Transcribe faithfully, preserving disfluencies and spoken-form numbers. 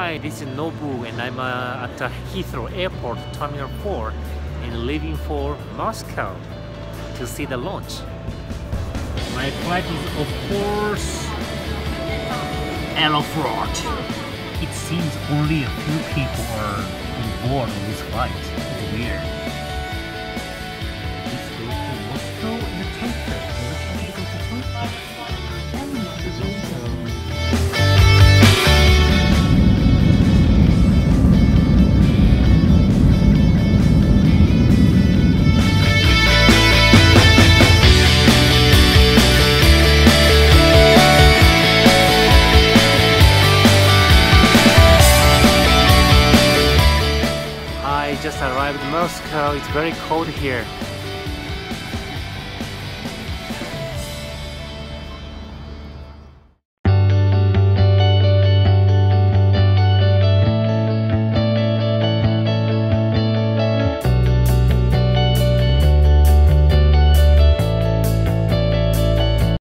Hi, this is Nobu and I'm uh, at the Heathrow Airport, Terminal four and leaving for Moscow to see the launch. My flight is of course Aeroflot. It seems only a few people are on board on this flight. It's weird. This goes to Moscow and Tokyo. Let's try to go to Tokyo. I just arrived in Moscow. It's very cold here.